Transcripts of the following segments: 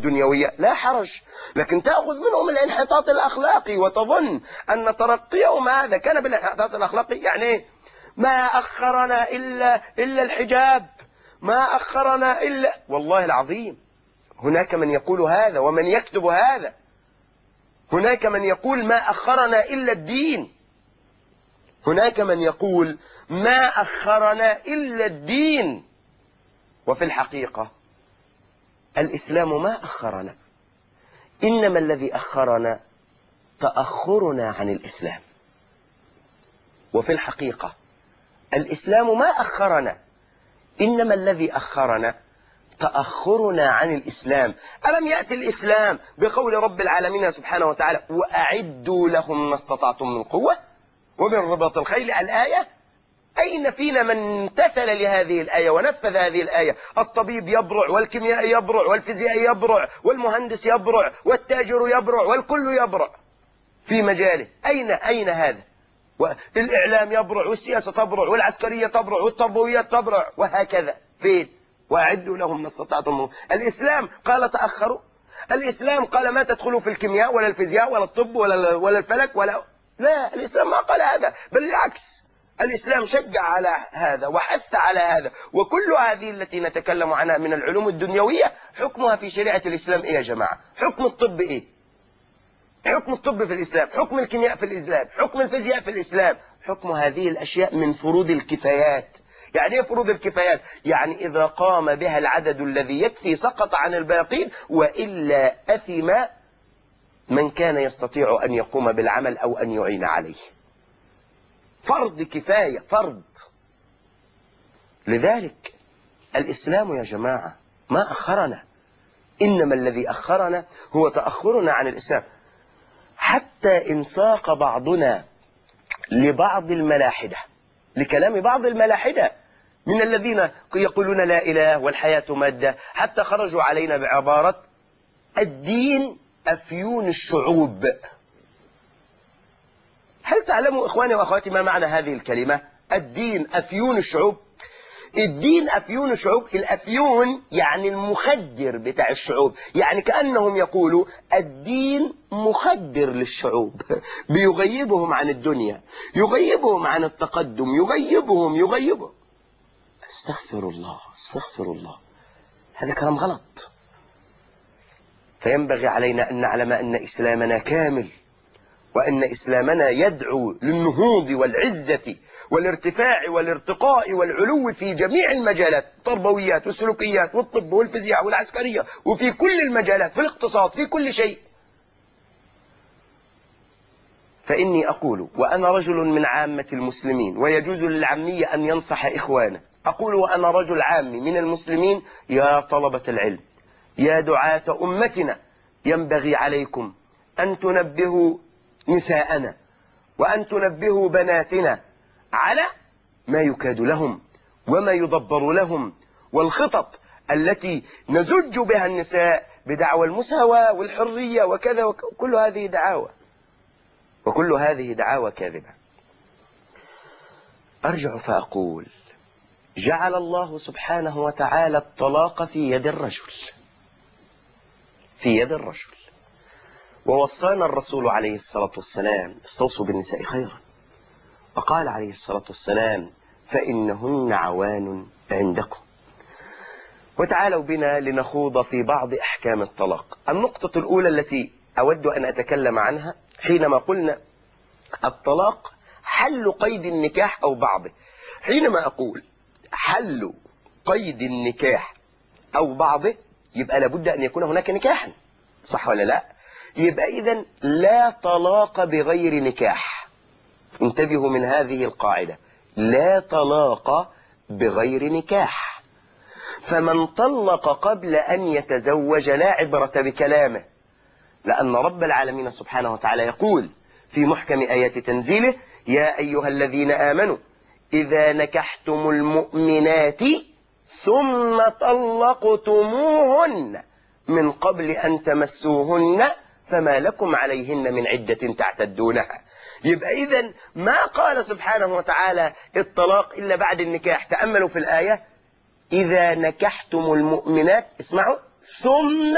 الدنيوية لا حرج، لكن تأخذ منهم الانحطاط الأخلاقي وتظن أن ترقيهم هذا كان بالانحطاط الأخلاقي. يعني ما أخرنا إلا الحجاب، ما أخرنا إلا، والله العظيم هناك من يقول هذا ومن يكتب هذا. هناك من يقول ما أخرنا إلا الدين، هناك من يقول ما أخرنا إلا الدين. وفي الحقيقة الإسلام ما أخرنا، إنما الذي أخرنا تأخرنا عن الإسلام. وفي الحقيقة الإسلام ما أخرنا، إنما الذي أخرنا تأخرنا عن الإسلام. ألم يأتي الإسلام بقول رب العالمين سبحانه وتعالى وأعدوا لهم ما استطعتم من قوة ومن رباط الخيل الآية؟ أين فينا من امتثل لهذه الآية ونفذ هذه الآية؟ الطبيب يبرع والكيمياء يبرع والفيزياء يبرع والمهندس يبرع والتاجر يبرع والكل يبرع في مجاله. أين هذا؟ والإعلام يبرع والسياسة تبرع والعسكرية تبرع والتربويات تبرع وهكذا. فين؟ وأعدوا لهم ما استطعتم. الإسلام قال تأخروا؟ الإسلام قال ما تدخلوا في الكيمياء ولا الفيزياء ولا الطب ولا الفلك لا، الإسلام ما قال هذا، بل بالعكس الإسلام شجع على هذا وحث على هذا. وكل هذه التي نتكلم عنها من العلوم الدنيوية حكمها في شريعة الإسلام إيه يا جماعة؟ حكم الطب إيه؟ حكم الطب في الإسلام، حكم الكيمياء في الإسلام، حكم الفيزياء في الإسلام. حكم هذه الأشياء من فروض الكفايات. يعني إيه فروض الكفايات؟ يعني إذا قام بها العدد الذي يكفي سقط عن الباقين، وإلا أثم من كان يستطيع أن يقوم بالعمل أو أن يعين عليه. فرض كفاية، فرض. لذلك الإسلام يا جماعة ما أخرنا، إنما الذي أخرنا هو تأخرنا عن الإسلام. حتى إن ساق بعضنا لبعض الملاحدة، لكلام بعض الملاحدة من الذين يقولون لا إله والحياة مادة، حتى خرجوا علينا بعبارة الدين أفيون الشعوب. هل تعلموا إخواني وأخواتي ما معنى هذه الكلمة؟ الدين أفيون الشعوب. الدين أفيون الشعوب، الأفيون يعني المخدر بتاع الشعوب، يعني كأنهم يقولوا الدين مخدر للشعوب، بيغيبهم عن الدنيا، يغيبهم عن التقدم، يغيبهم. استغفر الله، استغفر الله، هذا كلام غلط. فينبغي علينا أن نعلم أن إسلامنا كامل، وأن إسلامنا يدعو للنهوض والعزة والارتفاع والارتقاء والعلو في جميع المجالات، التربويات والسلوكيات والطب والفيزياء والعسكرية، وفي كل المجالات، في الاقتصاد، في كل شيء. فإني أقول وأنا رجل من عامة المسلمين، ويجوز للعامية أن ينصح إخوانه، أقول وأنا رجل عامي من المسلمين: يا طلبة العلم، يا دعاة أمتنا، ينبغي عليكم أن تنبهوا نساءنا وأن تنبهوا بناتنا على ما يكاد لهم وما يدبر لهم، والخطط التي نزج بها النساء بدعوى المساواة والحرية وكذا كل هذه دعاوى، وكل هذه دعاوى كاذبة. أرجع فأقول: جعل الله سبحانه وتعالى الطلاق في يد الرجل، في يد الرجل، ووصانا الرسول عليه الصلاة والسلام: استوصوا بالنساء خيرا. وقال عليه الصلاة والسلام: فإنهن عوان عندكم. وتعالوا بنا لنخوض في بعض أحكام الطلاق. النقطة الأولى التي أود أن أتكلم عنها، حينما قلنا الطلاق حل قيد النكاح أو بعضه، حينما أقول حل قيد النكاح أو بعضه يبقى لابد أن يكون هناك نكاحا، صح ولا لا؟ يبقى إذن لا طلاق بغير نكاح. انتبهوا من هذه القاعدة: لا طلاق بغير نكاح. فمن طلق قبل أن يتزوج لا عبرة بكلامه، لأن رب العالمين سبحانه وتعالى يقول في محكم آيات تنزيله: يا أيها الذين آمنوا إذا نكحتم المؤمنات ثم طلقتموهن من قبل أن تمسوهن فما لكم عليهن من عدة تعتدونها. يبقى إذن ما قال سبحانه وتعالى الطلاق إلا بعد النكاح. تأملوا في الآية: إذا نكحتم المؤمنات، اسمعوا، ثم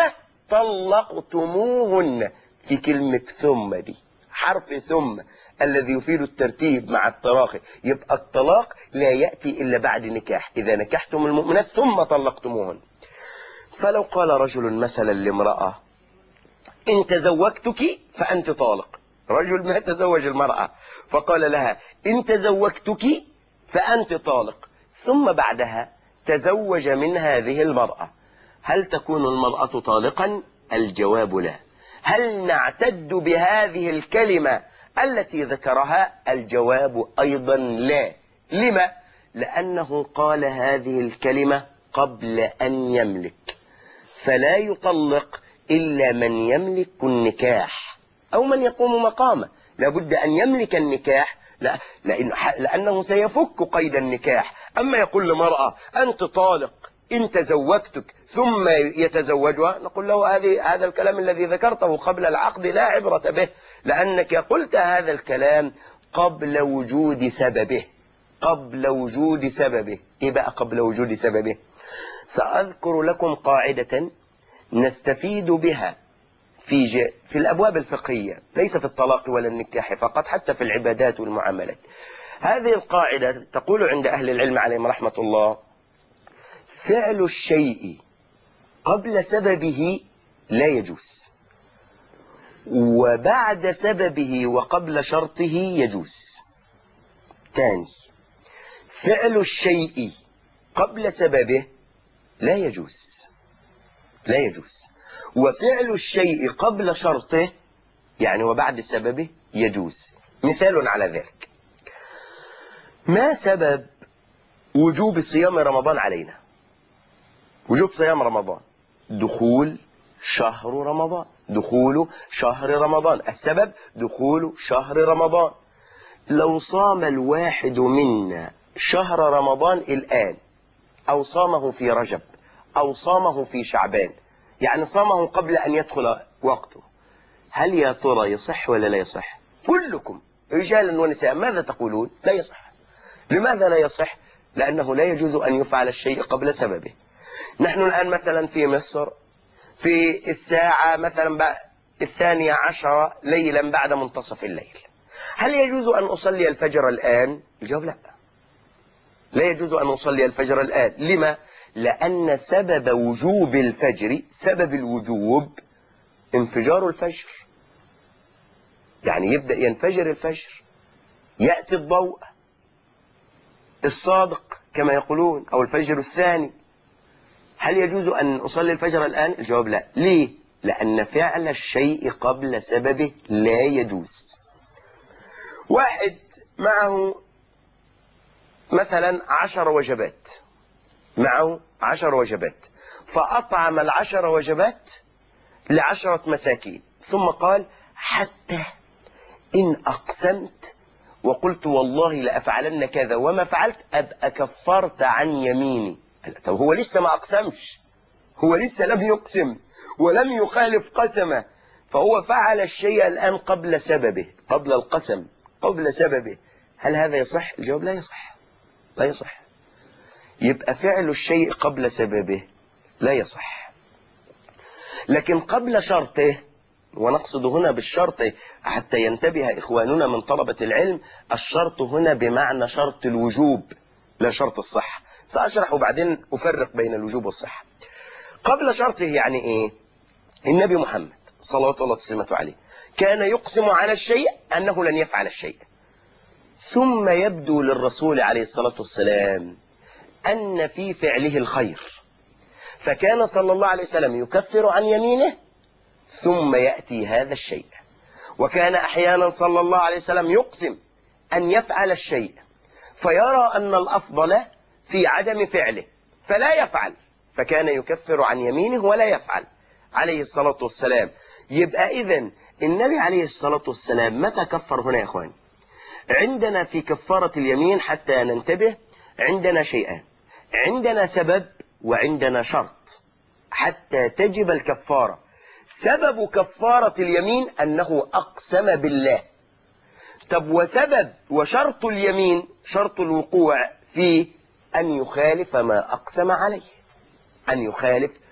طلقتموهن. في كلمة ثم دي حرف ثم الذي يفيد الترتيب مع التراخي، يبقى الطلاق لا يأتي إلا بعد نكاح. إذا نكحتم المؤمنات ثم طلقتموهن. فلو قال رجل مثلا لامرأة إن تزوجتك فأنت طالق، رجل ما تزوج المرأة فقال لها إن تزوجتك فأنت طالق، ثم بعدها تزوج من هذه المرأة، هل تكون المرأة طالقا؟ الجواب لا. هل نعتد بهذه الكلمة التي ذكرها؟ الجواب أيضا لا. لما؟ لأنه قال هذه الكلمة قبل أن يملك، فلا يطلق إلا من يملك النكاح أو من يقوم مقامه. لابد أن يملك النكاح لأنه سيفك قيد النكاح. أما يقول لمرأة أنت طالق إن تزوجتك ثم يتزوجها، نقول له هذا الكلام الذي ذكرته قبل العقد لا عبرة به، لأنك قلت هذا الكلام قبل وجود سببه. قبل وجود سببه. إيه بقى قبل وجود سببه؟ سأذكر لكم قاعدة نستفيد بها في الأبواب الفقهية، ليس في الطلاق ولا النكاح فقط، حتى في العبادات والمعاملات. هذه القاعدة تقول عند أهل العلم عليهم رحمة الله: فعل الشيء قبل سببه لا يجوز، وبعد سببه وقبل شرطه يجوز. تاني، فعل الشيء قبل سببه لا يجوز، لا يجوز، وفعل الشيء قبل شرطه يعني وبعد سببه يجوز. مثال على ذلك: ما سبب وجوب صيام رمضان علينا؟ وجوب صيام رمضان دخول شهر رمضان، دخول شهر رمضان، السبب دخول شهر رمضان. لو صام الواحد منا شهر رمضان الآن، أو صامه في رجب، أو صامه في شعبان، يعني صامه قبل أن يدخل وقته، هل يا ترى يصح ولا لا يصح؟ كلكم رجالا ونساء ماذا تقولون؟ لا يصح. لماذا لا يصح؟ لأنه لا يجوز أن يفعل الشيء قبل سببه. نحن الآن مثلا في مصر في الساعة مثلا 12 ليلا بعد منتصف الليل، هل يجوز أن أصلي الفجر الآن؟ الجواب لا، لا يجوز أن أصلي الفجر الآن. لما؟ لأن سبب وجوب الفجر، سبب الوجوب انفجار الفجر، يعني يبدأ ينفجر الفجر، يأتي الضوء الصادق كما يقولون، أو الفجر الثاني. هل يجوز أن أصلي الفجر الآن؟ الجواب لا. ليه؟ لأن فعل الشيء قبل سببه لا يجوز. واحد معه مثلا 10 وجبات، معه 10 وجبات، فأطعم 10 وجبات ل10 مساكين، ثم قال حتى إن أقسمت وقلت والله لأفعلن كذا وما فعلت أبقى كفرت عن يميني. طب هو لسه ما أقسمش، هو لسه لم يقسم ولم يخالف قسمه، فهو فعل الشيء الآن قبل سببه، قبل القسم، قبل سببه. هل هذا يصح؟ الجواب لا يصح، لا يصح. يبقى فعل الشيء قبل سببه لا يصح. لكن قبل شرطه، ونقصد هنا بالشرط حتى ينتبه إخواننا من طلبة العلم، الشرط هنا بمعنى شرط الوجوب لا شرط الصحة. سأشرح وبعدين أفرق بين الوجوب والصحة. قبل شرطه يعني إيه؟ النبي محمد صلوات الله وسلامته عليه كان يقسم على الشيء أنه لن يفعل الشيء، ثم يبدو للرسول عليه الصلاة والسلام أن في فعله الخير، فكان صلى الله عليه وسلم يكفر عن يمينه ثم يأتي هذا الشيء. وكان أحيانا صلى الله عليه وسلم يقسم أن يفعل الشيء فيرى أن الأفضل في عدم فعله فلا يفعل، فكان يكفر عن يمينه ولا يفعل عليه الصلاة والسلام. يبقى إذن النبي عليه الصلاة والسلام متى كفر هنا يا إخوان؟ عندنا في كفارة اليمين حتى ننتبه عندنا شيئان، عندنا سبب وعندنا شرط حتى تجب الكفارة. سبب كفارة اليمين أنه أقسم بالله. طب وسبب وشرط اليمين، شرط الوقوع فيه أن يخالف ما أقسم عليه، أن يخالف